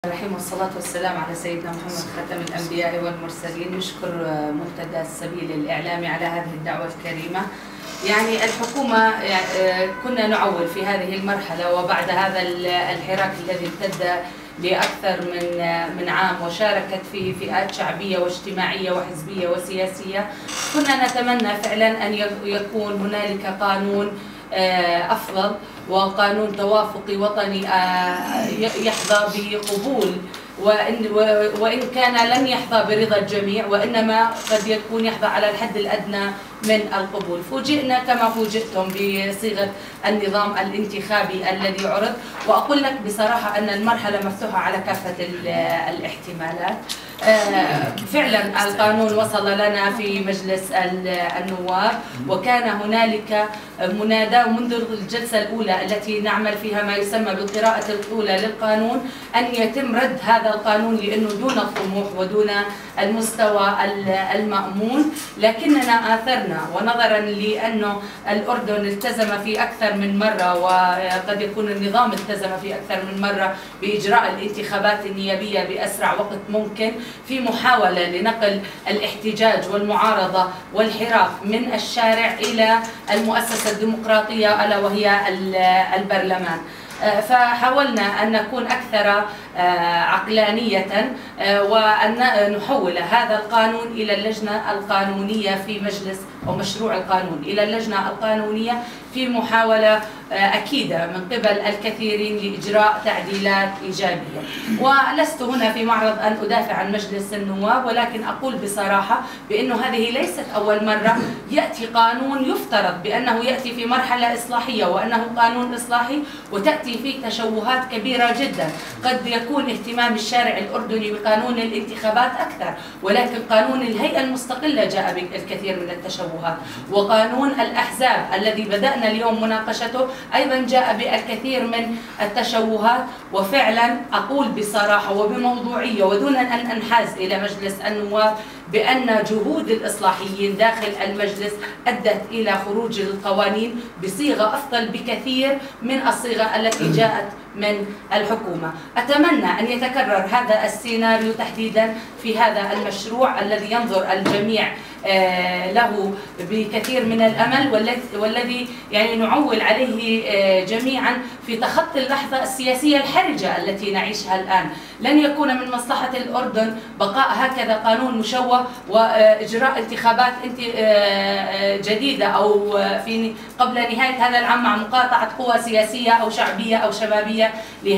الرحيم والصلاة والسلام على سيدنا محمد خاتم الأنبياء والمرسلين. نشكر منتدى السبيل الإعلامي على هذه الدعوة الكريمة. يعني الحكومة كنا نعول في هذه المرحلة وبعد هذا الحراك الذي امتد لأكثر من عام وشاركت فيه فئات شعبية واجتماعية وحزبية وسياسية، كنا نتمنى فعلا أن يكون هنالك قانون أفضل وقانون توافقي وطني يحظى بقبول، وإن كان لن يحظى برضا الجميع وإنما قد يكون يحظى على الحد الأدنى من القبول. فوجئنا كما فوجئتم بصيغة النظام الانتخابي الذي عرض، وأقول لك بصراحة أن المرحلة مفتوحة على كافة الاحتمالات. فعلا القانون وصل لنا في مجلس النواب، وكان هنالك منادى منذ الجلسة الأولى التي نعمل فيها ما يسمى بالقراءة الأولى للقانون أن يتم رد هذا القانون لأنه دون الطموح ودون المستوى المأمون. لكننا آثرنا، ونظرا لأنه الأردن التزم في أكثر من مرة وقد يكون النظام التزم في أكثر من مرة بإجراء الانتخابات النيابية بأسرع وقت ممكن، في محاولة لنقل الاحتجاج والمعارضة والحراك من الشارع إلى المؤسسة الديمقراطية ألا وهي البرلمان. فحاولنا أن نكون أكثر عقلانية وأن نحول هذا القانون إلى اللجنة القانونية في مجلس، أو مشروع القانون إلى اللجنة القانونية في محاولة أكيدة من قبل الكثيرين لإجراء تعديلات إيجابية. ولست هنا في معرض أن أدافع عن مجلس النواب، ولكن أقول بصراحة بأنه هذه ليست أول مرة يأتي قانون يفترض بأنه يأتي في مرحلة إصلاحية وأنه قانون إصلاحي وتأتي فيه تشوهات كبيرة جدا. قد يكون اهتمام الشارع الأردني بقانون الانتخابات أكثر، ولكن قانون الهيئة المستقلة جاء بالكثير من التشوهات، وقانون الأحزاب الذي بدأنا اليوم مناقشته أيضا جاء بالكثير من التشوهات. وفعلا أقول بصراحة وبموضوعية ودون أن أنحاز إلى مجلس النواب بأن جهود الإصلاحيين داخل المجلس أدت إلى خروج القوانين بصيغة أفضل بكثير من الصيغة التي جاءت من الحكومة. أتمنى أن يتكرر هذا السيناريو تحديدا في هذا المشروع الذي ينظر الجميع له بكثير من الأمل، والذي يعني نعول عليه جميعا في تخطي اللحظة السياسية الحرجة التي نعيشها الآن. لن يكون من مصلحة الأردن بقاء هكذا قانون مشوه وإجراء انتخابات جديدة أو في قبل نهاية هذا العام مع مقاطعة قوى سياسية أو شعبية أو شبابية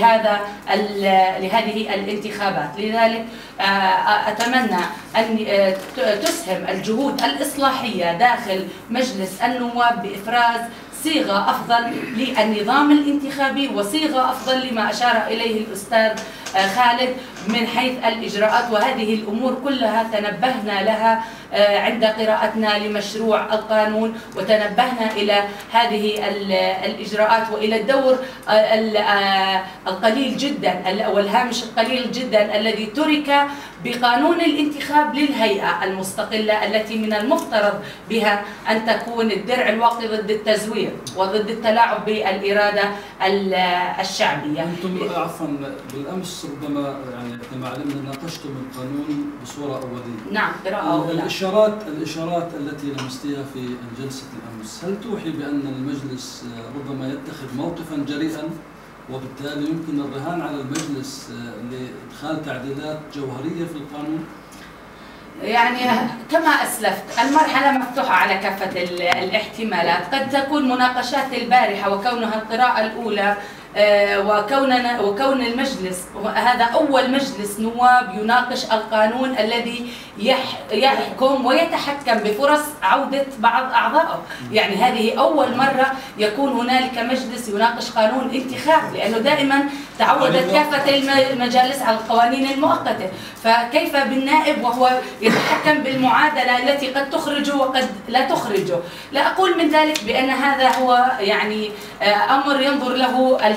لهذه الانتخابات. لذلك أتمنى أن تسهم الجهود الإصلاحية داخل مجلس النواب بإفراز صيغة أفضل للنظام الانتخابي وصيغة أفضل لما أشار إليه الأستاذ خالد من حيث الإجراءات. وهذه الأمور كلها تنبهنا لها عند قراءتنا لمشروع القانون، وتنبهنا إلى هذه الإجراءات وإلى الدور القليل جدا والهامش القليل جدا الذي ترك بقانون الانتخاب للهيئة المستقلة التي من المفترض بها أن تكون الدرع الواقي ضد التزوير وضد التلاعب بالإرادة الشعبية. أنتم عفوا بالأمس ربما يعني كما علمنا ناقشتم القانون بصورة أولية. نعم، قراءة أولى. الإشارات التي لمستيها في جلسة الأمس هل توحي بأن المجلس ربما يتخذ موقفا جريئا، وبالتالي يمكن الرهان على المجلس لإدخال تعديلات جوهرية في القانون؟ يعني كما أسلفت المرحلة مفتوحة على كافة الاحتمالات. قد تكون مناقشات البارحة وكونها القراءة الأولى وكون المجلس هذا أول مجلس نواب يناقش القانون الذي يحكم ويتحكم بفرص عودة بعض أعضائه. يعني هذه أول مرة يكون هنالك مجلس يناقش قانون انتخاب، لأنه دائما تعودت كافة المجالس على القوانين المؤقتة، فكيف بالنائب وهو يتحكم بالمعادلة التي قد تخرجه وقد لا تخرجه؟ لا أقول من ذلك بأن هذا هو يعني أمر ينظر له الجميع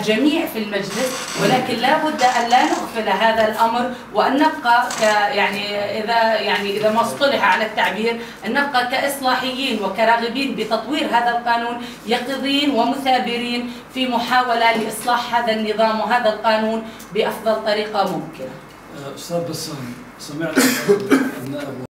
الجميع في المجلس، ولكن لا بد أن لا نغفل هذا الأمر وأن نبقى إذا ما اصطلح على التعبير أن نبقى كإصلاحيين وكراغبين بتطوير هذا القانون، يقظين ومثابرين في محاولة لإصلاح هذا النظام وهذا القانون بأفضل طريقة ممكنة. أستاذ بسام، سمعنا